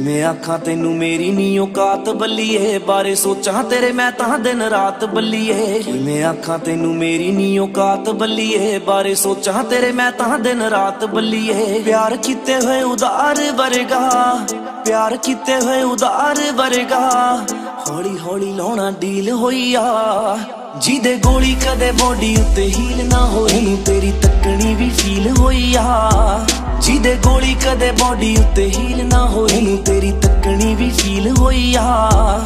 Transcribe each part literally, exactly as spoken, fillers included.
किवें आखां तैनू मेरी नी औकात बल्लीए, बारे सोचां तेरे मैं तां दिन रात बल्लीए। किवें आखां तैनू मेरी नी औकात बल्लीए, बारे सोचां तेरे मैं तां दिन रात बल्लीए। प्यार कीते हुए उदार वर्गा, प्यार कीते हुए उदार वर्गा, हौली हौली लाउणा डील होई आ। जिदे गोली कदे बॉडी उत्ते हील ना होई, नू तेरी तकनी भी फील होई आ। जिदे गोली कदे बॉडी उत्ते हील ना होई, नू तेरी तकनी भी फील होई आ।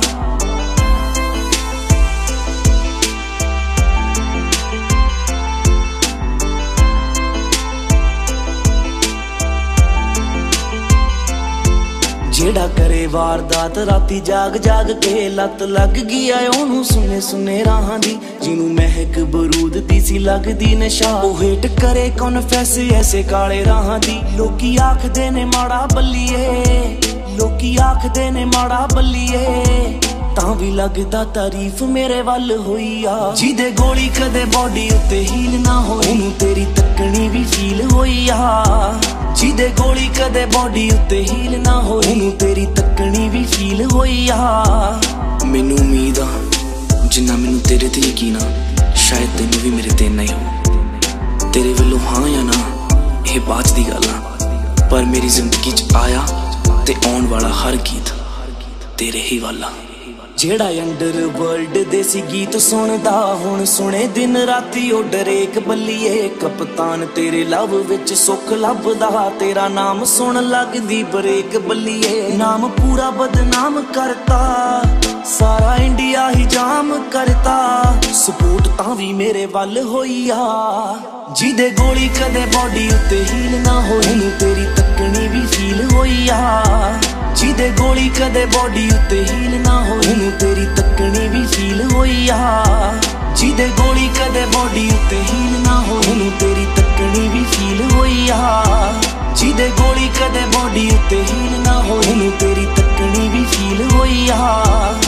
जेड़ा करे वारदात राती जाग जाग के, लत लग गई आए ओनू सुने सुने राहां दी। जिनू महक बरूद दी सी लगदी नशा, ओ हेट करे कॉन्फेस ऐसे काले राहां दी। लोकी आखदे ने माड़ा बल्लीए, लोकी आखदे ने माड़ा बल्लीए, तां भी लगदा तारीफ मेरे वल होई आ। जिदे गोली कदे बॉडी उत्ते हील ना होई, ओनू तेरी तकनी भी फील होई आ। जिदे गोली कदे बॉडी उत्ते हील ना होई, ओनू तेरी तकनी भी फील होई आ। मैनू उम्मीद आ जिन्ना मैनू तेरे ते यकीन आ, शायद तेनू भी मेरे ते इन्ना ही हो। तेरे वल्लों हाँ या ना ये बात दी गल आ, पर मेरी जिंदगी च आया ते आउण वाला हर गीत तेरे ही वाला। जेड़ा अंडर वर्ल्ड देसी गीत सुनदा, हुण सुने दिन राती ओ डरेक बल्लीए। कप्तान तेरे लव विच सुख लभदा, तेरा नाम सुन लगदी ब्रेक बल्लीए। नाम पूरा बदनाम करता, सारा इंडिया ही जाम करता, सपोर्ट तां भी मेरे वल होई आ। जिदे गोली कदे बॉडी उत्ते हील ना होई, नू तेरी तकनी भी फील होई आ। जिदे गोली कदे बॉडी उत्ते हील ना होई, नू तेरी तकनी भी फील होई आ। जिदे गोली कदे बॉडी उत्ते हील ना होई, नू तेरी तकनी भी फील होई आ। जिदे गोली कदे बॉडी उत्ते हील ना होई, नू तेरी तकनी भी फील होई आ।